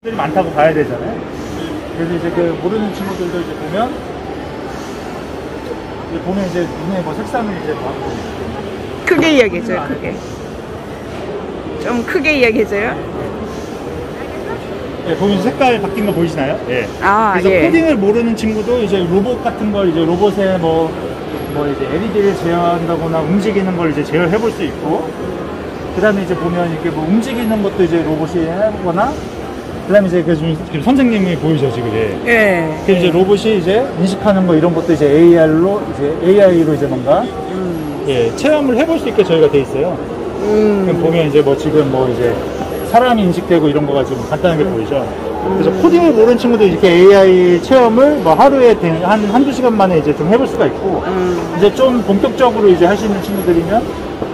들이 많다고 봐야 되잖아요. 그래서 이제 그 모르는 친구들도 이제 보면 이제 눈에 뭐 색상을 이제 봐고 크게 이야기해줘요. 크게 좀 크게 이야기해줘요. 예, 보면 색깔 바뀐 거 보이시나요? 예. 아, 그래서 예. 코딩을 모르는 친구도 이제 로봇 같은 걸 이제 로봇에 뭐 이제 LED를 제어한다거나 움직이는 걸 이제 제어해 볼 수 있고, 그 다음에 이제 보면 이렇게 뭐 움직이는 것도 이제 로봇이 해보거나, 그 다음에 이제 지금 선생님이 보이죠, 지금. 예. 예. 그 이제 로봇이 이제 인식하는 거 이런 것도 이제 AI로 이제 뭔가, 예, 체험을 해볼 수 있게 저희가 돼 있어요. 그럼 보면 이제 뭐 지금 뭐 이제 사람이 인식되고 이런 거가 좀 간단하게 보이죠. 그래서 코딩을 모르는 친구도 이렇게 AI 체험을 뭐 하루에 한두 시간 만에 이제 좀 해볼 수가 있고, 이제 좀 본격적으로 이제 할 수 있는 친구들이면,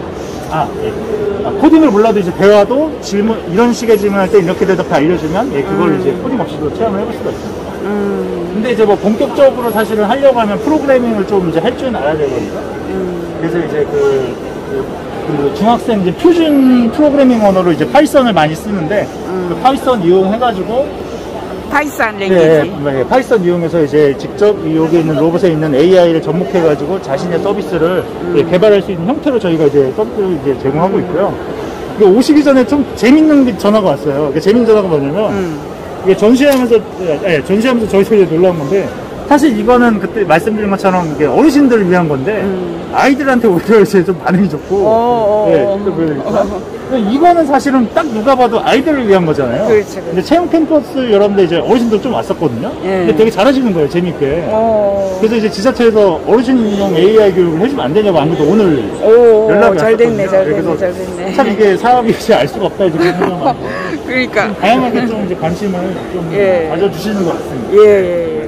코딩을 몰라도 이제 대화도 질문, 이런 식의 질문할 때 이렇게 대답해 알려주면, 예, 그걸 이제 코딩 없이도 체험을 해볼 수가 있습니다. 근데 이제 뭐 본격적으로 사실은 하려고 하면 프로그래밍을 좀 이제 할 줄 알아야 되거든요. 그래서 이제 그 중학생 이제 표준 프로그래밍 언어로 이제 파이썬을 많이 쓰는데, 그 파이썬 이용해가지고, 파이썬 랭귀지. 파이썬 이용해서 이제 직접 여기 있는 로봇에 있는 AI를 접목해가지고 자신의 서비스를 개발할 수 있는 형태로 저희가 이제 서비스를 이제 제공하고 있고요. 오시기 전에 좀 재밌는 게 전화가 왔어요. 재밌는 전화가 뭐냐면, 이게 전시하면서 저희가 이제 놀라운 건데, 사실 이거는 그때 말씀드린 것처럼 이게 어르신들을 위한 건데, 아이들한테 오히려 이제 좀 반응이 좋고, 이거는 사실은 딱 누가 봐도 아이들을 위한 거잖아요. 그렇죠. 근데 체험 캠퍼스 여러분들 이제 어르신들 좀 왔었거든요. 근데 되게 잘하시는 거예요, 재밌게. 그래서 이제 지자체에서 어르신용 AI 교육을 해주면 안 되냐고 안 그래도 오늘 연락이 잘 됐네, 왔었거든요. 잘 됐네. 참 이게 사업이 이제 알 수가 없다, 이제 그런 생각 많고. 그러니까. 다양하게 좀 이제 관심을 좀 가져주시는 것 같습니다. 그러네.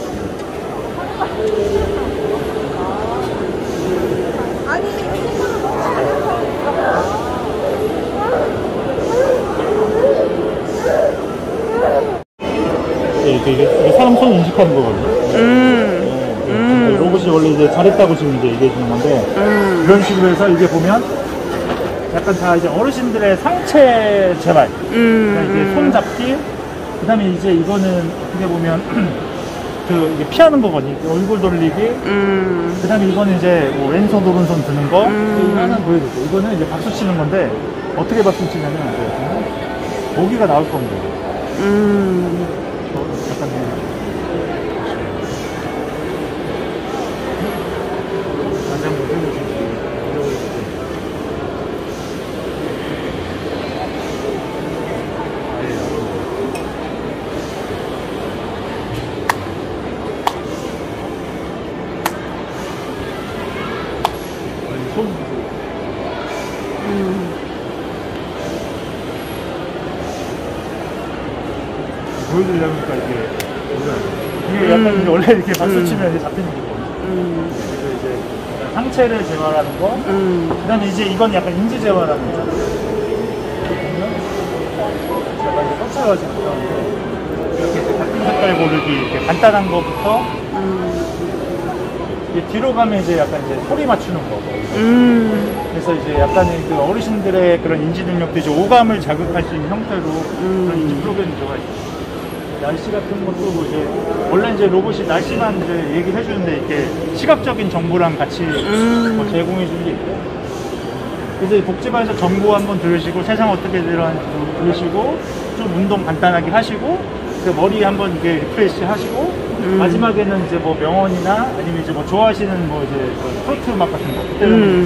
이게 사람 손 인식하는 거거든요. 로봇이 원래 이제 잘했다고 지금 이제 얘기해 주는 건데, 이런 식으로 해서 이게 보면 약간 다 이제 어르신들의 상체 재발, 그러니까 이제 손 잡기, 그 다음에 이제 이거는 어떻게 보면 이게 피하는 거거든요. 얼굴 돌리기, 그 다음에 이거는 이제 뭐 왼손 오른손 드는 거, 하나 보여드릴게요. 이거는 이제 박수 치는 건데, 어떻게 박수 치냐면 모기가 나올 겁니다. 약간 다시 한번 해보시죠. 보여드리려니까 이게 약간 이제 원래 이렇게 박수 치면 이제 잡히는 거거든요. 그래서 이제 상체를 제어하는 거, 그 다음에 이제 이건 약간 인지 제어하는 거죠. 보면 제가 이제 꽂혀가지고 이렇게 이제 같은 색깔 고르기, 이렇게 간단한 거부터 이제 뒤로 가면 이제 약간 이제 소리 맞추는 거고. 그래서 이제 약간의 그 어르신들의 그런 인지 능력도 이제 오감을 자극할 수 있는 형태로 그런 인지 프로그램이 들어가 있어요. 날씨 같은 것도 뭐 이제 원래 이제 로봇이 날씨만 이제 얘기를 해주는데 이렇게 시각적인 정보랑 같이 뭐 제공해 주는 게 있고, 그래서 복지관에서 정보 한번 들으시고 세상 어떻게 들어가는지 들으시고 좀 운동 간단하게 하시고 그 머리 한번 이게 리프레시 하시고 마지막에는 이제 뭐 명언이나 아니면 이제 뭐 좋아하시는 뭐 이제 트로트 음악 같은 거 그때는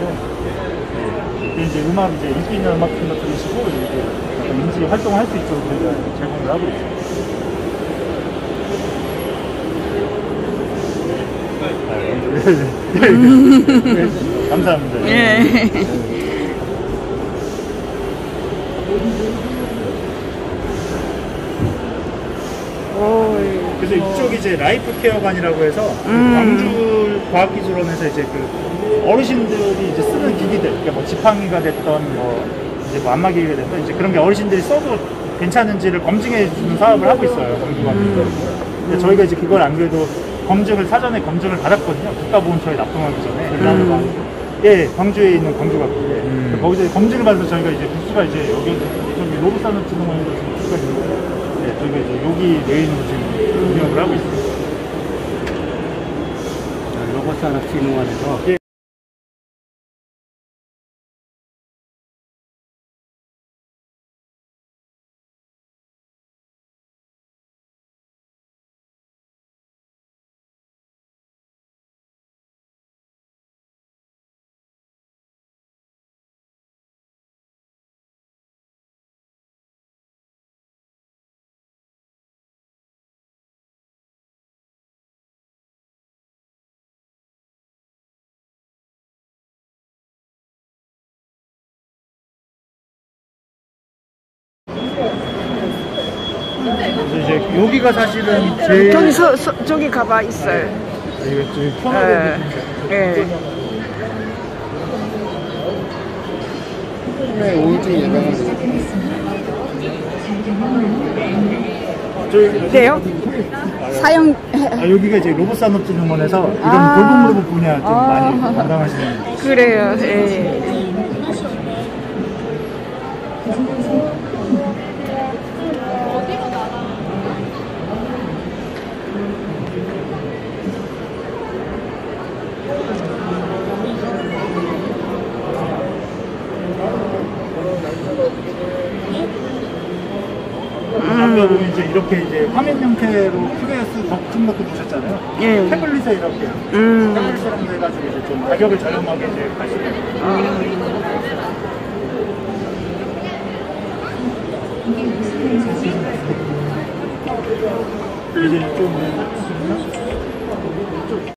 텐데 이제 음악 이제 인기 있는 음악 같은 거 들으시고 이제 인지 활동을 할 수 있도록 저희가 제공을 하고 있습니다. 감사합니다. 그래서 이쪽이 이제 라이프 케어관이라고 해서 광주 과학기술원에서 이제 그 어르신들이 이제 쓰는 기기들, 그러니까 뭐 지팡이가 됐던 뭐 이제 뭐 안마기가 됐던 이제 그런 게 어르신들이 써도 괜찮은지를 검증해 주는 사업을 하고 있어요. 광주 과학기술원. 저희가 이제 그걸 안 그래도 사전에 검증을 받았거든요. 국가보훈처에 납품하기 전에. 광주에 있는 광주과학기술원. 거기서 검증을 받아서 저희가 이제 부스가 이제 여기 로봇산업진흥원에서 부스가 있는데 여기 메인으로 지금 운영을 하고 있어요. 로봇산업진흥원에서 예. 그래서 이제 여기가 사실은 제일 저기 저기 가봐 있어요. 이거 좀 편하게 예. 우울증 예방을 네요? 사용 여기가 이제 로봇산업진흥원에서 이런 아. 돌봄로봇 분야 좀 아. 많이 담당하시는 그래요. 예. 아까 보면 이제 이렇게 이제 화면 형태로 QS 덕팅 넣고 보셨잖아요. 예. 태블릿에 이렇게 태블릿처럼 해가지고 이제 좀 가격을 저렴하게 이제 가시는. 이제 좀